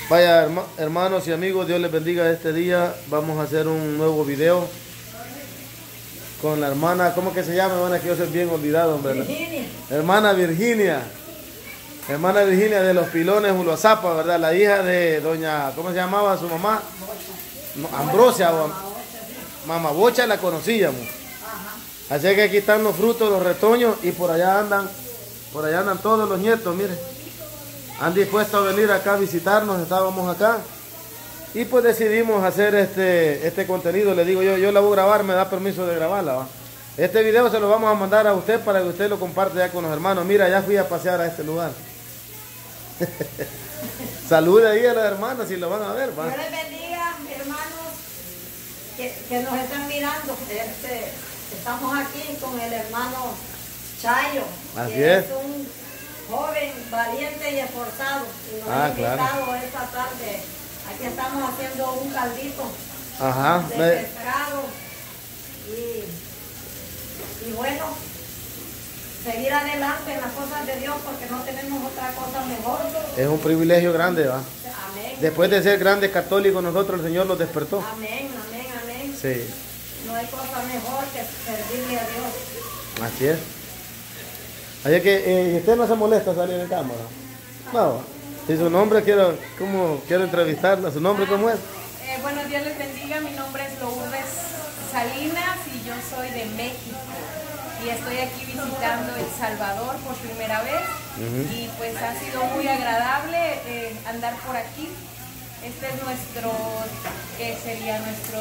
Vaya, hermanos y amigos, Dios les bendiga este día. Vamos a hacer un nuevo video con la hermana, ¿cómo que se llama? Hermana, que yo soy bien olvidado, hombre. Virginia. Hermana Virginia. Hermana Virginia de los Pilones, Uloazapa, ¿verdad? La hija de doña, ¿cómo se llamaba su mamá? No, Ambrosia o Mamá Bocha, la conocíamos. Así que aquí están los frutos, los retoños, y por allá andan todos los nietos, miren. Han dispuesto a venir acá a visitarnos, estábamos acá. Y pues decidimos hacer este contenido. Le digo yo la voy a grabar, me da permiso de grabarla, ¿va? Este video se lo vamos a mandar a usted para que usted lo comparte ya con los hermanos. Mira, ya fui a pasear a este lugar. Salude ahí a las hermanas si lo van a ver, ¿va? Dios les bendiga, hermanos que nos están mirando. Estamos aquí con el hermano Chayo, Así que es. un joven valiente y esforzado. Y nos ha invitado esta tarde. Aquí estamos haciendo un caldito de pescado y bueno, seguir adelante en las cosas de Dios porque no tenemos otra cosa mejor. Es un privilegio grande, ¿va? Amén. Después de ser grandes católicos, nosotros el Señor nos despertó. Amén, amén, amén. Sí. No hay cosa mejor que servirle a Dios. Así es. Así que usted no se molesta salir en cámara. No. Si su nombre quiero entrevistarla. ¿Su nombre cómo es? Bueno, Dios les bendiga. Mi nombre es Lourdes Salinas y yo soy de México. Y estoy aquí visitando El Salvador por primera vez. Y pues ha sido muy agradable andar por aquí. Este es nuestro, ¿qué sería? Nuestro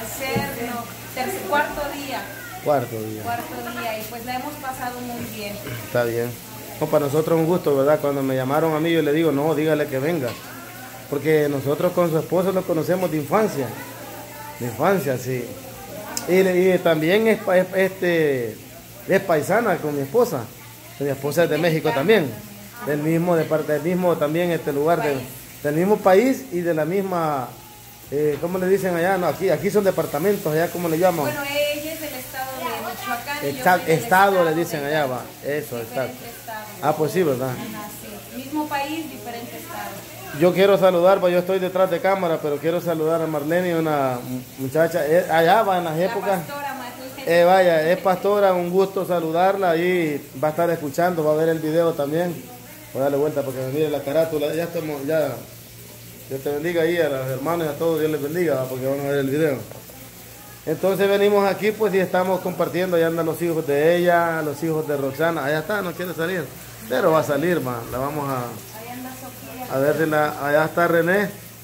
cuarto día. Cuarto día. Cuarto día y pues la hemos pasado muy bien. Está bien. No, para nosotros es un gusto, ¿verdad? Cuando me llamaron a mí yo le digo, no, dígale que venga. Porque nosotros con su esposo nos conocemos de infancia. De infancia, sí. Y también es paisana con mi esposa. Mi esposa es de México también. Del mismo también lugar, del mismo país y de la misma, ¿cómo le dicen allá? No, aquí son departamentos, allá ¿cómo le llaman? Bueno, ella es del estado de Michoacán. Y yo soy del estado le dicen allá, va. Eso, exacto. Ah, pues sí, ¿verdad? Sí. Mismo país, diferente estado. Yo quiero saludar, yo estoy detrás de cámara, pero quiero saludar a Marlene, una muchacha, allá va en las épocas. Vaya, es pastora, un gusto saludarla y va a estar escuchando, va a ver el video también. Voy a darle vuelta porque me mire la carátula, ya estamos, ya. Dios te bendiga ahí a los hermanos y a todos, Dios les bendiga, porque van a ver el video. Entonces venimos aquí pues y estamos compartiendo, allá andan los hijos de ella, los hijos de Roxana, allá está, no quiere salir, pero va a salir, man. La vamos a ver si allá está René,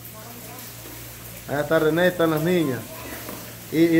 están las niñas, y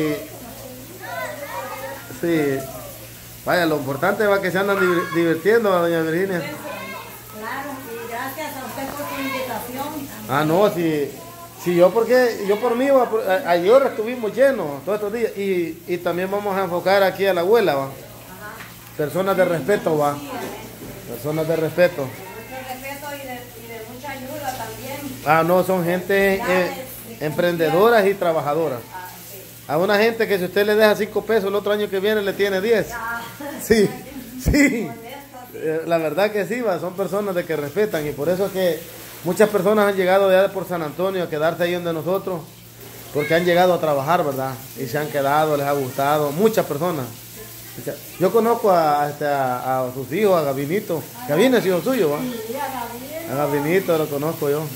sí, vaya, lo importante va que se andan divirtiendo, doña Virginia. Claro, y gracias a usted por su invitación. Ah, no, si yo por mí, ayer estuvimos llenos todos estos días y también vamos a enfocar aquí a la abuela, ¿va? Personas de respeto, ¿va? Personas de respeto. Mucho respeto y de mucha ayuda también. Ah, no, son gente emprendedoras y trabajadoras. A una gente que si usted le deja 5 pesos el otro año que viene le tiene 10. Sí, sí. La verdad que sí, ¿va? Son personas de que respetan y por eso es que muchas personas han llegado de allá por San Antonio a quedarse ahí donde nosotros, porque han llegado a trabajar, ¿verdad? Y se han quedado, les ha gustado, muchas personas. Yo conozco a sus hijos, a Gabinito. Gabino es hijo suyo, ¿va? A Gabinito lo conozco yo.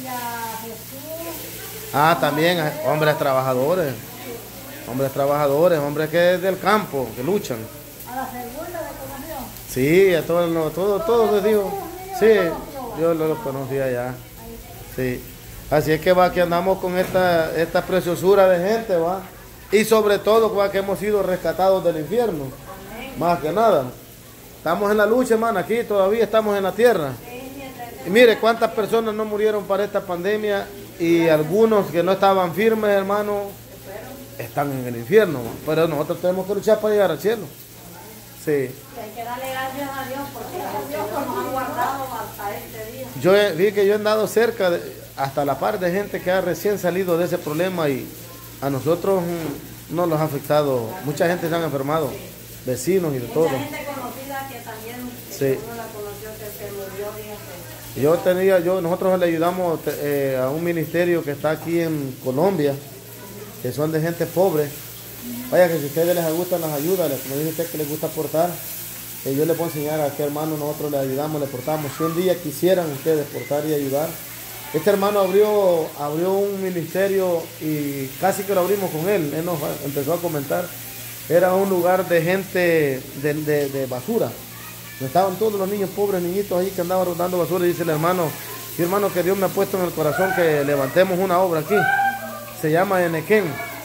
Ah, también, hombres trabajadores, hombres que es del campo, que luchan. A la segunda de comunión. Sí, a todos les digo. Sí, yo lo conocía ya. Sí. Así es que va, que andamos con esta preciosura de gente, va. Y sobre todo, va, que hemos sido rescatados del infierno. Más que nada. Estamos en la lucha, hermano, aquí todavía estamos en la tierra. Y mire cuántas personas no murieron para esta pandemia y algunos que no estaban firmes, hermano, están en el infierno. Pero nosotros tenemos que luchar para llegar al cielo. Sí. Hay que darle gracias a Dios porque Dios nos ha guardado hasta este día. Yo vi que yo he andado cerca, hasta la par de gente que ha recién salido de ese problema y a nosotros no nos ha afectado. Mucha gente se han enfermado, vecinos y de todo. Mucha gente conocida que también sí. uno la conoció que se murió, fíjate. Nosotros le ayudamos a un ministerio que está aquí en Colombia, que son de gente pobre. Vaya que si a ustedes les gustan las ayudas, como dice usted que les gusta aportar, yo les puedo enseñar a qué hermano nosotros les ayudamos, les portamos. Si un día quisieran ustedes portar y ayudar. Este hermano abrió un ministerio y casi que lo abrimos con él. Él nos empezó a comentar. Era un lugar de gente de basura. Estaban todos los niños pobres, niñitos ahí que andaban rodando basura. Y dice el hermano, sí, hermano, que Dios me ha puesto en el corazón que levantemos una obra aquí. Se llama Enequén.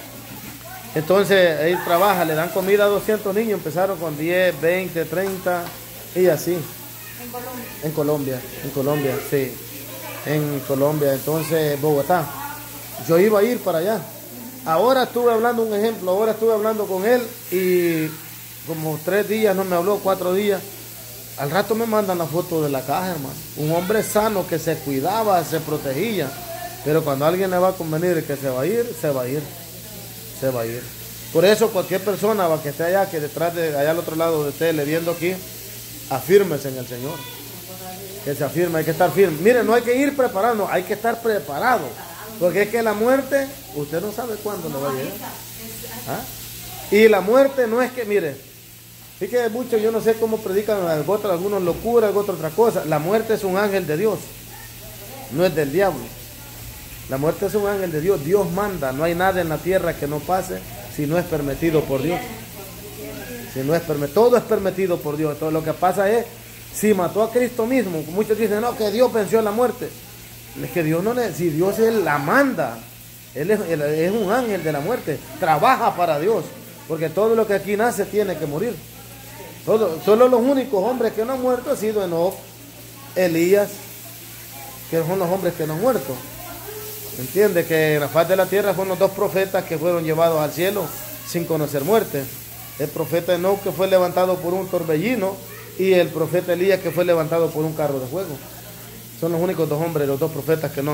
Entonces él trabaja, le dan comida a 200 niños. Empezaron con 10, 20, 30 y así. En Colombia, sí. En Colombia, entonces Bogotá. Yo iba a ir para allá. Ahora estuve hablando con él y como 3 días, no me habló, 4 días. Al rato me mandan la foto de la caja, hermano. Un hombre sano que se cuidaba, se protegía. Pero cuando a alguien le va a convenir que se va a ir, se va a ir. Se va a ir. Por eso cualquier persona que esté allá, que detrás de allá al otro lado de usted, le viendo aquí, afírmese en el Señor. Que se afirme, hay que estar firme. Miren, no hay que ir preparando, hay que estar preparado. Porque es que la muerte, usted no sabe cuándo le va a llegar. ¿Ah? Y la muerte no es que, mire, es que muchos, yo no sé cómo predican algunos locuras, otras otra cosa. La muerte es un ángel de Dios, no es del diablo. La muerte es un ángel de Dios. Dios manda, no hay nada en la tierra que no pase si no es permitido por Dios. Si no es todo es permitido por Dios. Todo lo que pasa es, si mató a Cristo mismo, muchos dicen, no, que Dios venció la muerte. Es que Dios no le, si Dios él la manda, él es un ángel de la muerte, trabaja para Dios, porque todo lo que aquí nace tiene que morir. Solo los únicos hombres que no han muerto han sido Enoc, Elías, que son los hombres que no han muerto. Entiende que en la faz de la tierra fueron los 2 profetas que fueron llevados al cielo sin conocer muerte. El profeta Enoc, que fue levantado por un torbellino, y el profeta Elías, que fue levantado por un carro de fuego. Son los únicos 2 hombres, los 2 profetas que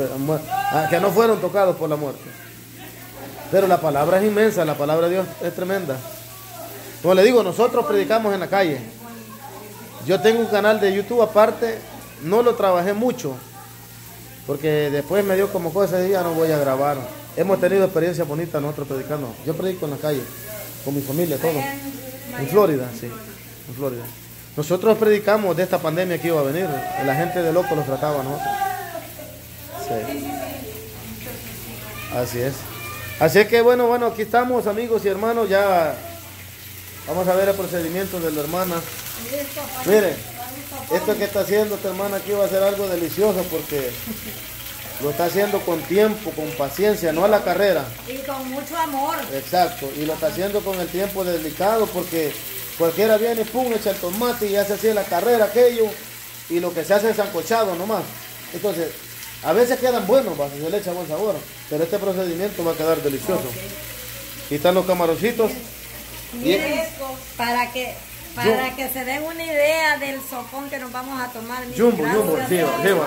no fueron tocados por la muerte. Pero la palabra es inmensa, la palabra de Dios es tremenda. Como le digo, nosotros predicamos en la calle. Yo tengo un canal de YouTube aparte, no lo trabajé mucho, porque después me dio como cosa y ya no voy a grabar. Hemos tenido experiencias bonitas nosotros predicando. Yo predico en la calle, con mi familia, todo. En Florida, sí, en Florida. Nosotros predicamos de esta pandemia que iba a venir. La gente de loco los trataba a nosotros. Sí. Así es. Así es que bueno, aquí estamos, amigos y hermanos. Ya vamos a ver el procedimiento de la hermana. Mire, esto que está haciendo esta hermana aquí va a ser algo delicioso porque lo está haciendo con tiempo, con paciencia, no a la carrera. Y con mucho amor. Exacto. Y lo está haciendo con el tiempo delicado porque cualquiera viene y pum, echa el tomate y hace así en la carrera aquello, y lo que se hace es sancochado nomás. Entonces, a veces quedan buenos, si se le echa buen sabor, pero este procedimiento va a quedar delicioso. Okay. Aquí están los camaroncitos. Miren, para que se den una idea del sopón que nos vamos a tomar. Jumbo, sí,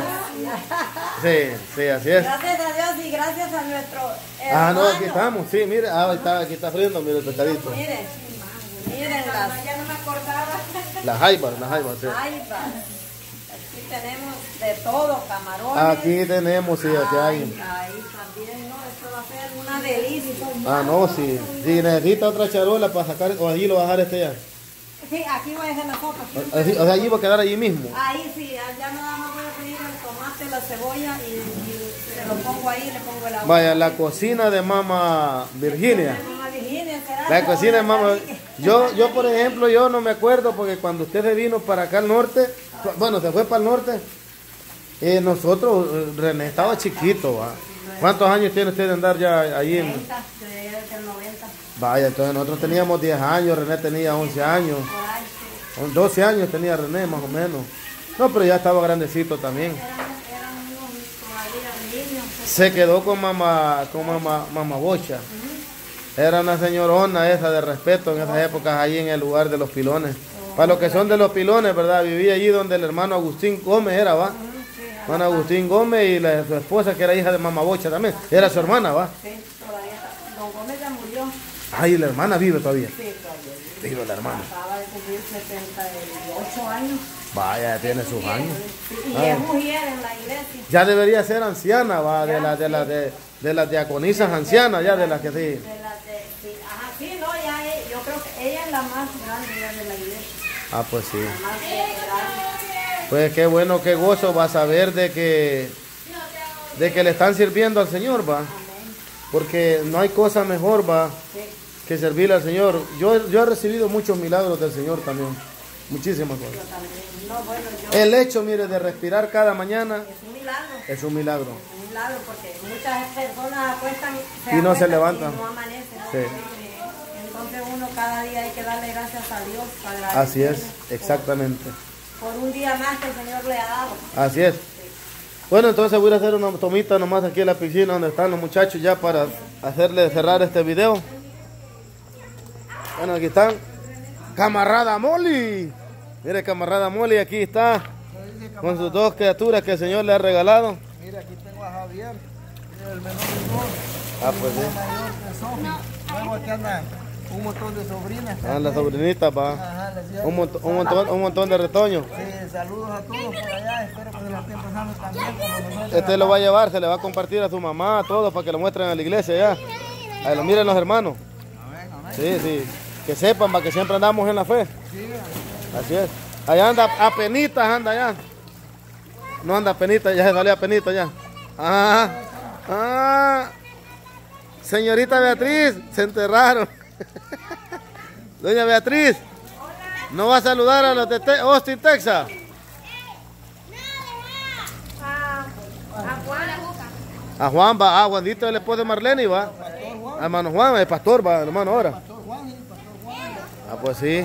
así es. Gracias a Dios y gracias a nuestro hermano. No, aquí estamos, sí, mire, aquí está friendo, mire el pescadito. Miren ya no me acordaba. Las jaibas, sí. Aquí tenemos de todo, camarones. Aquí tenemos, sí, aquí hay. Ahí también, ¿no? Esto va a ser una delicia. No, sí. Si necesita otra charola para sacar, o allí lo va a dejar ya. Sí, aquí voy a hacer la sopa. O sea, allí va a quedar allí mismo. Ahí sí, ya nada más voy a pedir el tomate, la cebolla y se lo pongo ahí, le pongo el agua. Vaya, la cocina de Mamá Virginia. La cocina de Mamá. Yo por ejemplo, yo no me acuerdo porque cuando usted se vino para acá al norte, bueno, se fue para el norte, nosotros, René estaba chiquito, ¿va? ¿Cuántos años tiene usted de andar ya allí? 30, desde el 90. Vaya, entonces nosotros teníamos 10 años, René tenía 11 años. 12 años tenía René, más o menos. No, pero ya estaba grandecito también. Se quedó con mamá Bocha. Era una señorona esa de respeto en esas épocas, allí en el lugar de los Pilones. Para los que son de los Pilones, ¿verdad? Vivía allí donde el hermano Agustín Gómez era, ¿va? Hermano Agustín Gómez y su esposa, que era hija de mamá Bocha también. Era su hermana, ¿va? Sí, todavía. Don Gómez ya murió. Ay, la hermana vive todavía. Sí, todavía. Vive la hermana. Acaba de cumplir 78 años. Vaya, tiene sus años. Y es mujer en la iglesia. Ya debería ser anciana, va, de las diaconisas ancianas, ya de las que sí. Ajá, sí, no, ya yo creo que ella es la más grande ya de la iglesia. Ah, pues sí. La más grande. Pues qué bueno, qué gozo va a saber de que le están sirviendo al Señor, va. Porque no hay cosa mejor, va, que servirle al Señor. Yo he recibido muchos milagros del Señor también. Muchísimas cosas. Yo también. No, bueno, El hecho, mire, de respirar cada mañana es un milagro. es un milagro. Es un milagro porque muchas personas acuestan y no se levantan. y no amanecen. ¿No? Sí. Entonces uno cada día hay que darle gracias a Dios. Así es, exactamente. Por un día más que el Señor le ha dado. Así es. Bueno, entonces voy a hacer una tomita nomás aquí en la piscina donde están los muchachos ya para hacerle cerrar este video. Bueno, aquí están. Camarada Molly. Mire, camarada Molly, aquí está con sus dos criaturas que el Señor le ha regalado. Mira, aquí tengo a Javier, el menor de dos. Ah, pues sí. El mayor de Sofi. Luego aquí andan un montón de sobrinas. Ah, las sobrinitas, va. Ajá, les llevo. Un montón de retoños. Sí, saludos a todos por allá. Espero que se la estén pasando también como nosotros. Este lo va a llevar, se le va a compartir a su mamá, a todos, para que lo muestren a la iglesia ya. Ahí lo miren los hermanos. Sí, sí. Que sepan, para que siempre andamos en la fe. Así es. Allá anda a penitas, anda allá. No anda a penitas, ya se salió a penitas ya. Señorita Beatriz, se enterraron. Doña Beatriz, ¿no va a saludar a los de Austin, Texas? A Juan va, Juanito el esposo de Marlene va. A hermano Juan, el pastor va, hermano ahora. Ah, pues sí.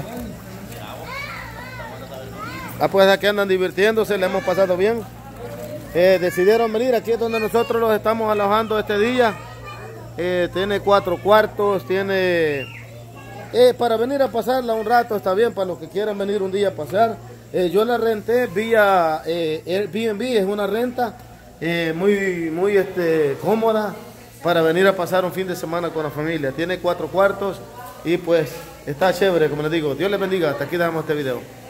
Ah, pues aquí andan divirtiéndose, le hemos pasado bien. Decidieron venir, aquí es donde nosotros los estamos alojando este día. Tiene 4 cuartos, tiene... para venir a pasarla un rato, está bien, para los que quieran venir un día a pasar. Yo la renté vía Airbnb, es una renta muy cómoda para venir a pasar un fin de semana con la familia. Tiene 4 cuartos y pues está chévere, como les digo. Dios les bendiga, hasta aquí dejamos este video.